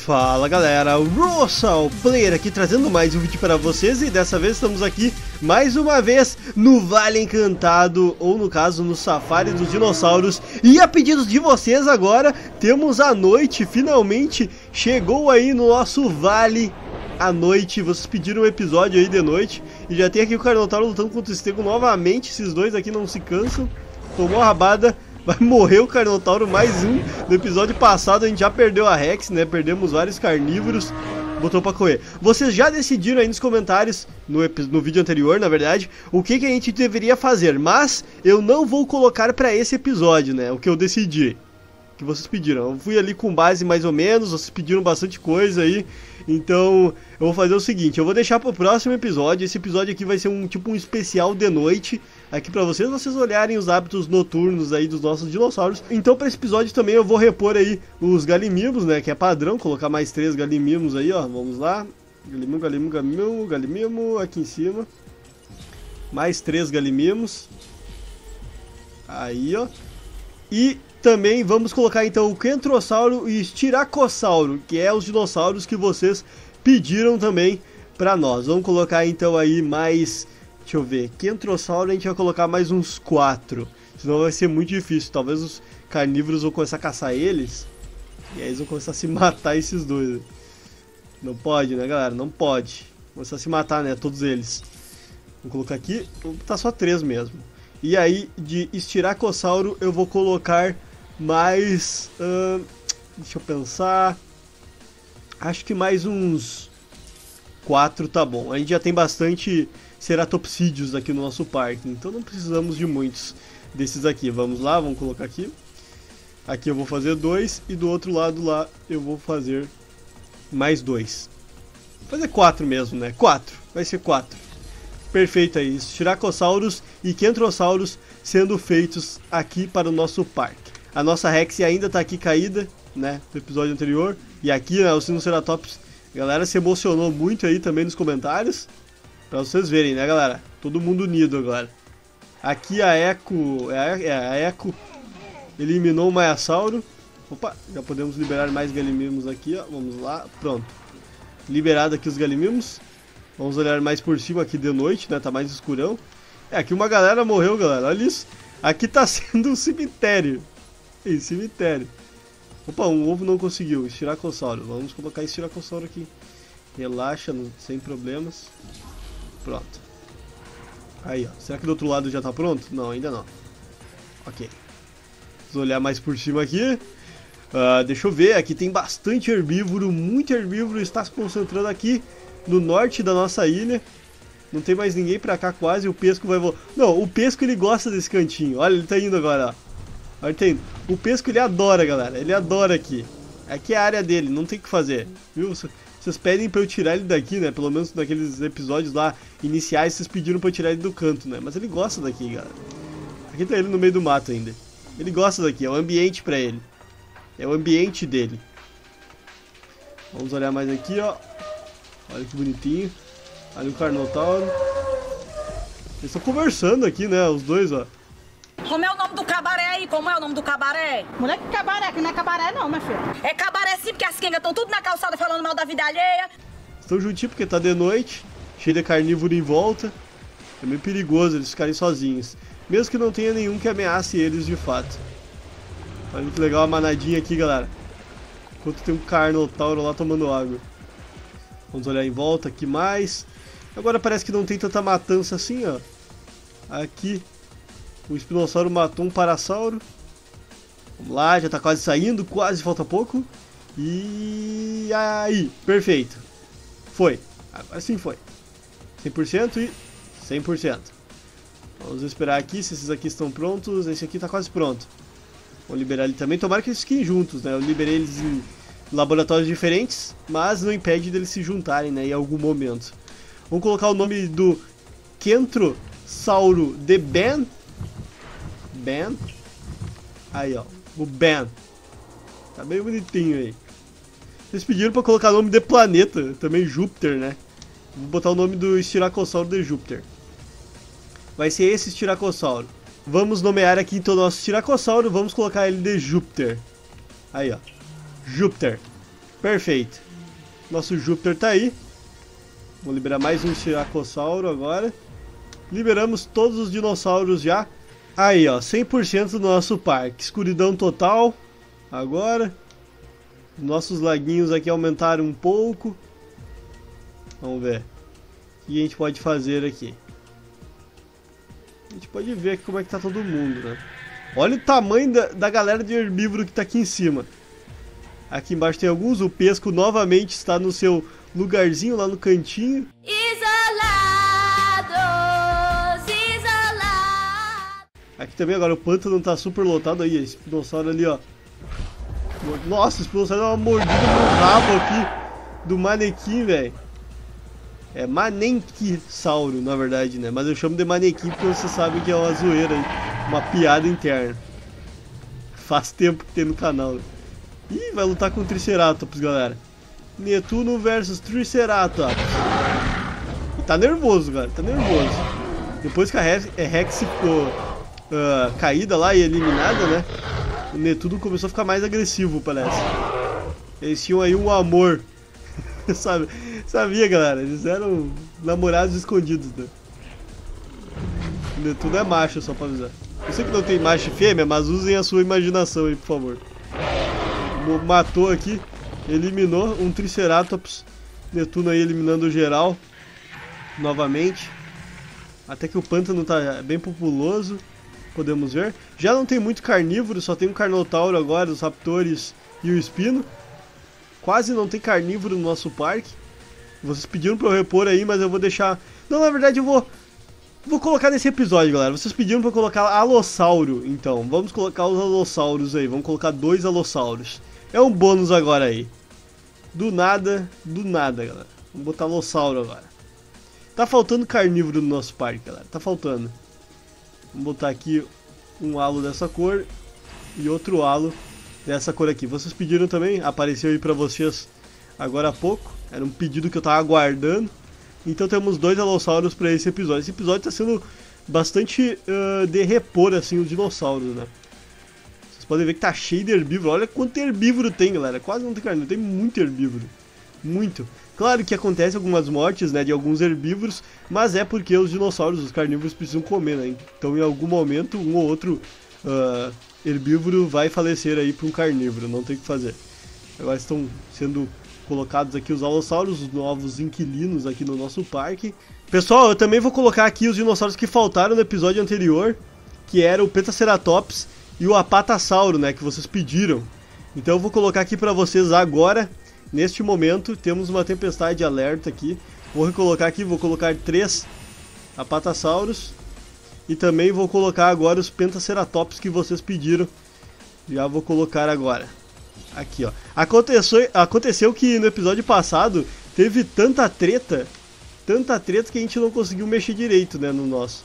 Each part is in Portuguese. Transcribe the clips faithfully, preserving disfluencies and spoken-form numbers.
Fala galera, Russell Player aqui trazendo mais um vídeo para vocês e dessa vez estamos aqui mais uma vez no Vale Encantado, ou no caso no Safari dos Dinossauros. E a pedidos de vocês agora, temos a noite, finalmente chegou aí no nosso Vale à noite. Vocês pediram um episódio aí de noite e já tem aqui o Carnotauro lutando contra o Stego novamente. Esses dois aqui não se cansam, tomou a rabada. Vai morrer o Carnotauro, mais um. No episódio passado a gente já perdeu a Rex, né? Perdemos vários carnívoros. Botou pra correr. Vocês já decidiram aí nos comentários, no, no vídeo anterior, na verdade, o que, que a gente deveria fazer. Mas eu não vou colocar pra esse episódio, né? O que eu decidi. Que vocês pediram. Eu fui ali com base mais ou menos, vocês pediram bastante coisa aí. Então eu vou fazer o seguinte, eu vou deixar pro próximo episódio. Esse episódio aqui vai ser um tipo um especial de noite aqui pra vocês, vocês olharem os hábitos noturnos aí dos nossos dinossauros. Então pra esse episódio também eu vou repor aí os galimimos, né, que é padrão, colocar mais três galimimos aí, ó. Vamos lá, galimimo, galimimo, galimimo, galimimo, aqui em cima. Mais três galimimos. Aí, ó. E também vamos colocar então o Kentrossauro e Styracosauro, que é os dinossauros que vocês pediram também pra nós. Vamos colocar então aí mais, deixa eu ver, Kentrossauro a gente vai colocar mais uns quatro, senão vai ser muito difícil. Talvez os carnívoros vão começar a caçar eles, e aí eles vão começar a se matar esses dois. Não pode, né galera, não pode. Começar a se matar, né, todos eles. Vou colocar aqui, vou botar só três mesmo. E aí de Styracosauro eu vou colocar mais, uh, deixa eu pensar, acho que mais uns quatro tá bom. A gente já tem bastante ceratopsídeos aqui no nosso parque, então não precisamos de muitos desses aqui. Vamos lá, vamos colocar aqui. Aqui eu vou fazer dois e do outro lado lá eu vou fazer mais dois. Vou fazer quatro mesmo, né? Quatro, vai ser quatro. Perfeito aí, Styracosaurus e Kentrossauros sendo feitos aqui para o nosso parque. A nossa Rex ainda tá aqui caída, né, do episódio anterior. E aqui, né, o Sinoceratops, a galera se emocionou muito aí também nos comentários. Pra vocês verem, né, galera? Todo mundo unido agora. Aqui a Echo, é a, a Echo eliminou o Maiasauro. Opa, já podemos liberar mais galimimos aqui, ó. Vamos lá, pronto. Liberado aqui os galimimos. Vamos olhar mais por cima aqui de noite, né, tá mais escurão. É, aqui uma galera morreu, galera, olha isso. Aqui tá sendo um cemitério. Ih, cemitério. Opa, um ovo não conseguiu. Styracosauro. Vamos colocar Styracosauro aqui. Relaxa, não, sem problemas. Pronto. Aí, ó. Será que do outro lado já tá pronto? Não, ainda não. Ok. Vamos olhar mais por cima aqui. Uh, deixa eu ver. Aqui tem bastante herbívoro. Muito herbívoro está se concentrando aqui no norte da nossa ilha. Não tem mais ninguém pra cá quase. O pesco vai voltar. Não, o pesco ele gosta desse cantinho. Olha, ele tá indo agora, ó. Olha, tem. O pesco ele adora, galera. Ele adora aqui. Aqui é a área dele, não tem o que fazer. Viu? Vocês pedem pra eu tirar ele daqui, né? Pelo menos naqueles episódios lá iniciais, vocês pediram pra eu tirar ele do canto, né? Mas ele gosta daqui, galera. Aqui tá ele no meio do mato ainda. Ele gosta daqui, é o ambiente pra ele. É o ambiente dele. Vamos olhar mais aqui, ó. Olha que bonitinho. Olha o Carnotauro. Eles estão conversando aqui, né? Os dois, ó. Como é o nome do cabaré aí? Como é o nome do cabaré? Moleque, cabaré, que não é cabaré não, minha filha. É cabaré sim, porque as quengas estão tudo na calçada falando mal da vida alheia. Estão juntinhos porque tá de noite, cheio de carnívoro em volta. É meio perigoso eles ficarem sozinhos. Mesmo que não tenha nenhum que ameace eles de fato. Olha que legal a manadinha aqui, galera. Enquanto tem um Carnotauro lá tomando água. Vamos olhar em volta aqui mais. Agora parece que não tem tanta matança assim, ó. Aqui o Espinossauro matou um Parasauro. Vamos lá, já tá quase saindo, quase, falta pouco. E aí, perfeito. Foi, agora sim foi. cem por cento e cem por cento. Vamos esperar aqui se esses aqui estão prontos. Esse aqui tá quase pronto. Vou liberar ele também, tomara que eles fiquem juntos, né? Eu liberei eles em laboratórios diferentes, mas não impede deles se juntarem, né, em algum momento. Vamos colocar o nome do Kentrossauro de Ben. Ben. Aí, ó. O Ben. Tá bem bonitinho aí. Eles pediram pra colocar o nome de planeta. Também Júpiter, né? Vou botar o nome do Styracosauro de Júpiter. Vai ser esse Styracosauro. Vamos nomear aqui então o nosso Styracosauro. Vamos colocar ele de Júpiter. Aí, ó. Júpiter. Perfeito. Nosso Júpiter tá aí. Vou liberar mais um Tiracossauro agora. Liberamos todos os dinossauros já. Aí, ó, cem por cento do nosso parque. Escuridão total. Agora. Nossos laguinhos aqui aumentaram um pouco. Vamos ver. O que a gente pode fazer aqui? A gente pode ver aqui como é que tá todo mundo, né? Olha o tamanho da, da galera de herbívoro que tá aqui em cima. Aqui embaixo tem alguns. O pesco novamente está no seu lugarzinho lá no cantinho. Isolados, isolados. Aqui também agora o pântano tá super lotado aí. Esse espinossauro ali, ó. Nossa, esse espinossauro deu uma mordida no rabo aqui do manequim, velho. É Manenquisauro, na verdade, né? Mas eu chamo de manequim porque você sabe que é uma zoeira aí. Uma piada interna. Faz tempo que tem no canal. Ih, vai lutar com o Triceratops, galera. Netuno versus Triceratops. E tá nervoso, cara. Tá nervoso. Depois que a Rex ficou uh, caída lá e eliminada, né? O Netuno começou a ficar mais agressivo, parece. Eles tinham aí um amor. Sabe? Sabia, galera? Eles eram namorados escondidos, né? O Netuno é macho, só pra avisar. Eu sei que não tem macho e fêmea, mas usem a sua imaginação aí, por favor. Matou aqui. Eliminou um Triceratops. Netuno aí eliminando o geral. Novamente. Até que o pântano tá bem populoso. Podemos ver. Já não tem muito carnívoro, só tem um Carnotauro agora, os Raptores e o Espino. Quase não tem carnívoro no nosso parque. Vocês pediram pra eu repor aí, mas eu vou deixar... Não, na verdade eu vou... Vou colocar nesse episódio, galera. Vocês pediram pra eu colocar Alossauro. Então, vamos colocar os Alossauros aí. Vamos colocar dois Alossauros. É um bônus agora aí. Do nada, do nada, galera. Vamos botar Alossauro agora. Tá faltando carnívoro no nosso parque, galera. Tá faltando. Vamos botar aqui um halo dessa cor e outro halo dessa cor aqui. Vocês pediram também, apareceu aí pra vocês agora há pouco. Era um pedido que eu tava aguardando. Então temos dois Alossauros pra esse episódio. Esse episódio tá sendo bastante uh, de repor, assim, os dinossauros, né? Vocês podem ver que tá cheio de herbívoro. Olha quanto herbívoro tem, galera. Quase não tem carne, tem muito herbívoro. Muito. Claro que acontece algumas mortes, né, de alguns herbívoros, mas é porque os dinossauros, os carnívoros, precisam comer, né? Então em algum momento um ou outro uh, herbívoro vai falecer aí para um carnívoro, não tem o que fazer. Agora estão sendo colocados aqui os alossauros, os novos inquilinos aqui no nosso parque. Pessoal, eu também vou colocar aqui os dinossauros que faltaram no episódio anterior, que era o Pentaceratops e o Apatosauro, né, que vocês pediram. Então eu vou colocar aqui para vocês agora. Neste momento, temos uma tempestade alerta aqui. Vou recolocar aqui, vou colocar três Apatosauros. E também vou colocar agora os Pentaceratops que vocês pediram. Já vou colocar agora. Aqui, ó. Aconteceu, aconteceu que no episódio passado teve tanta treta. Tanta treta que a gente não conseguiu mexer direito, né, no nosso.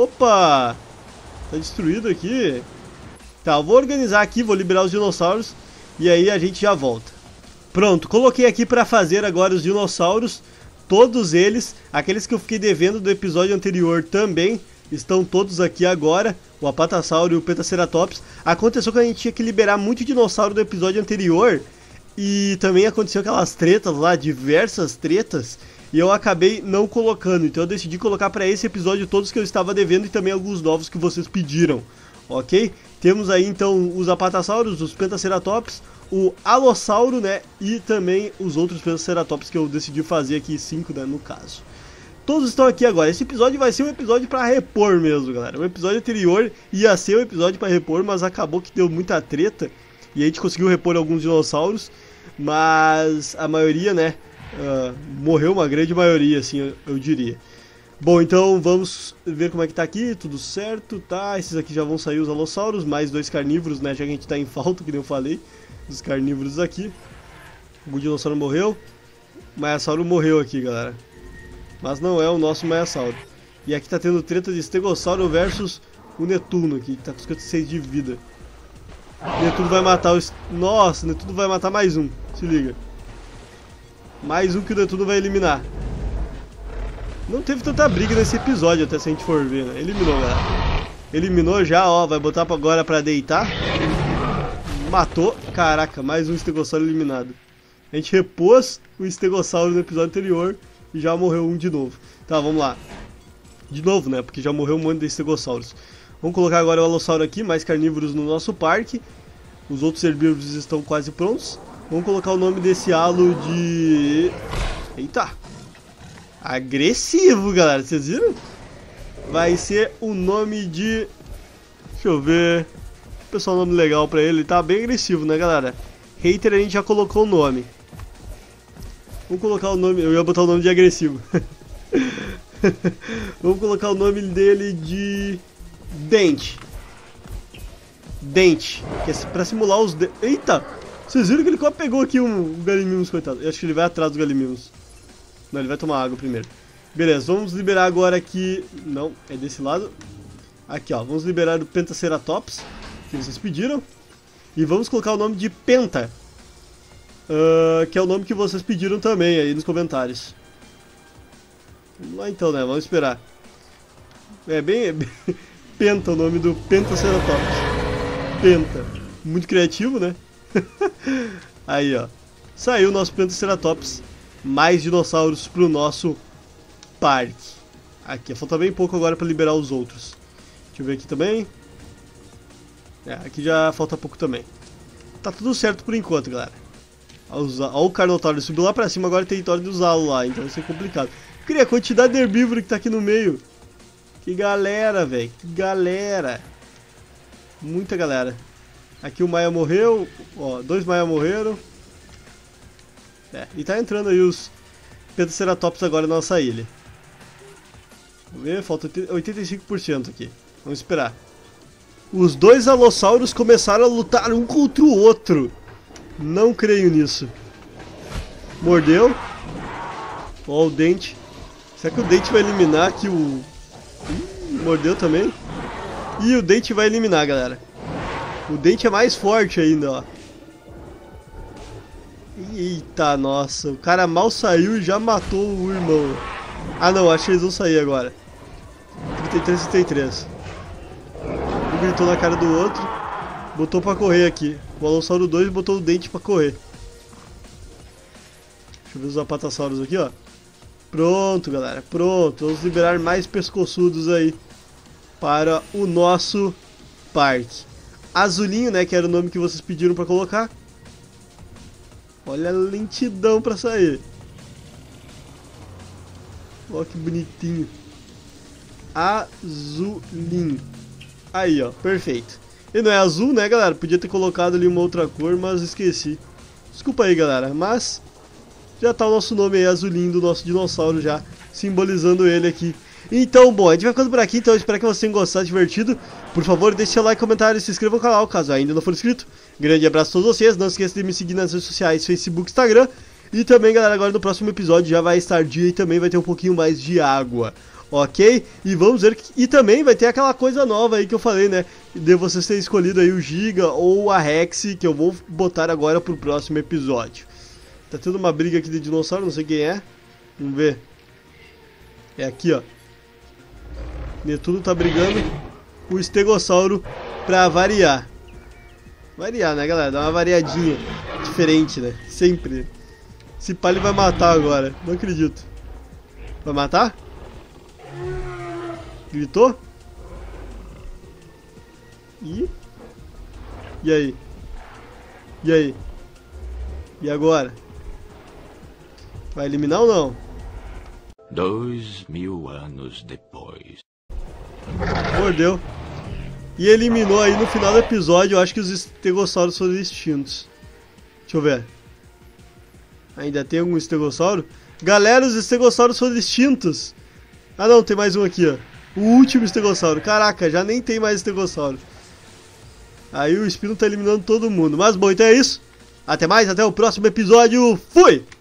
Opa! Tá destruído aqui. Tá, eu vou organizar aqui, vou liberar os dinossauros. E aí a gente já volta. Pronto, coloquei aqui para fazer agora os dinossauros, todos eles, aqueles que eu fiquei devendo do episódio anterior também, estão todos aqui agora, o Apatosauro e o Pentaceratops. Aconteceu que a gente tinha que liberar muito dinossauro do episódio anterior, e também aconteceu aquelas tretas lá, diversas tretas, e eu acabei não colocando, então eu decidi colocar para esse episódio todos que eu estava devendo e também alguns novos que vocês pediram, ok? Temos aí então os Apatossauros, os Pentaceratops, o Alossauro, né, e também os outros Pentaceratops que eu decidi fazer aqui, cinco, né, no caso. Todos estão aqui agora. Esse episódio vai ser um episódio para repor mesmo, galera. O episódio anterior ia ser um episódio para repor, mas acabou que deu muita treta e a gente conseguiu repor alguns dinossauros, mas a maioria, né, uh, morreu, uma grande maioria, assim, eu, eu diria. Bom, então vamos ver como é que tá aqui, tudo certo, tá? Esses aqui já vão sair os Alossauros, mais dois carnívoros, né, já que a gente tá em falta, que nem eu falei. Os carnívoros aqui. O dinossauro morreu. O Maiasauro morreu aqui, galera. Mas não é o nosso Maiasauro. E aqui tá tendo treta de Stegossauro versus o Netuno aqui, que tá com cinquenta e seis de vida. O Netuno vai matar o... Nossa, o Netuno vai matar mais um. Se liga. Mais um que o Netuno vai eliminar. Não teve tanta briga nesse episódio, até se a gente for ver, né? Eliminou, galera. Eliminou já, ó. Vai botar agora pra deitar. Matou. Caraca, mais um Stegossauro eliminado. A gente repôs o estegossauro no episódio anterior e já morreu um de novo. Tá, vamos lá. De novo, né? Porque já morreu um monte de estegossauros. Vamos colocar agora o alossauro aqui, mais carnívoros no nosso parque. Os outros herbívoros estão quase prontos. Vamos colocar o nome desse alo de... Eita! Agressivo, galera. Vocês viram? Vai ser o nome de... Deixa eu ver... Pessoal, nome legal pra ele. Tá bem agressivo, né, galera? Hater a gente já colocou o nome. Vamos colocar o nome... Eu ia botar o nome de agressivo. Vamos colocar o nome dele de... Dente. Dente. Que é pra simular os dentes. Eita! Vocês viram que ele quase pegou aqui um, um Galimimos, coitado. Eu acho que ele vai atrás do Galimimos. Não, ele vai tomar água primeiro. Beleza, vamos liberar agora aqui... Não, é desse lado. Aqui, ó. Vamos liberar o Pentaceratops, que vocês pediram. E vamos colocar o nome de Penta. Uh, que é o nome que vocês pediram também aí nos comentários. Vamos lá então, né? Vamos esperar. É bem... É bem... Penta, o nome do Pentaceratops. Penta. Muito criativo, né? Aí, ó. Saiu o nosso Pentaceratops. Mais dinossauros pro nosso parque. Aqui, falta bem pouco agora pra liberar os outros. Deixa eu ver aqui também. É, aqui já falta pouco também. Tá tudo certo por enquanto, galera. Olha o Carnotauro subiu lá pra cima, agora é território de usá-lo lá, então vai ser complicado. Queria a quantidade de herbívoro que tá aqui no meio. Que galera, velho. Que galera. Muita galera. Aqui o Maia morreu. Ó, dois Maia morreram. É, e tá entrando aí os Pentaceratops agora na nossa ilha. Vamos ver, falta oitenta e cinco por cento aqui. Vamos esperar. Os dois alossauros começaram a lutar um contra o outro. Não creio nisso. Mordeu. Ó o dente. Será que o dente vai eliminar aqui o... Ih, mordeu também. E o dente vai eliminar, galera. O dente é mais forte ainda, ó. Eita, nossa. O cara mal saiu e já matou o irmão. Ah, não. Acho que eles vão sair agora. trinta e três, trinta e três. Um gritou na cara do outro. Botou pra correr aqui. O Alossauro dois botou o dente pra correr. Deixa eu ver os Apatossauros aqui, ó. Pronto, galera. Pronto. Vamos liberar mais pescoçudos aí para o nosso parque. Azulinho, né? Que era o nome que vocês pediram pra colocar. Olha a lentidão pra sair. Olha que bonitinho. Azulinho. Aí, ó. Perfeito. Ele não é azul, né, galera? Podia ter colocado ali uma outra cor, mas esqueci. Desculpa aí, galera. Mas já tá o nosso nome aí, Azulinho, do nosso dinossauro já, simbolizando ele aqui. Então, bom, a gente vai ficando por aqui. Então eu espero que vocês tenham gostado, divertido. Por favor, deixe seu like, comentário e se inscreva no canal, caso ainda não for inscrito. Grande abraço a todos vocês. Não esqueça de me seguir nas redes sociais, Facebook, Instagram. E também, galera, agora no próximo episódio já vai estar dia e também vai ter um pouquinho mais de água. Ok? E vamos ver que... E também vai ter aquela coisa nova aí que eu falei, né? De vocês terem escolhido aí o Giga ou a Rex, que eu vou botar agora pro próximo episódio. Tá tendo uma briga aqui de dinossauro, não sei quem é. Vamos ver. É aqui, ó. Netuno tá brigando com o Estegossauro pra variar. Variar, né, galera? Dá uma variadinha diferente, né? Sempre. Esse pá ele vai matar agora. Não acredito. Vai matar? Gritou? E? E aí? E aí? E agora? Vai eliminar ou não? Dois mil anos depois. Mordeu. E eliminou aí no final do episódio. Eu acho que os estegossauros foram extintos. Deixa eu ver. Ainda tem algum estegossauro? Galera, os estegossauros foram extintos. Ah não, tem mais um aqui, ó. O último estegossauro. Caraca, já nem tem mais estegossauro. Aí o Espino tá eliminando todo mundo. Mas bom, então é isso. Até mais, até o próximo episódio. Fui!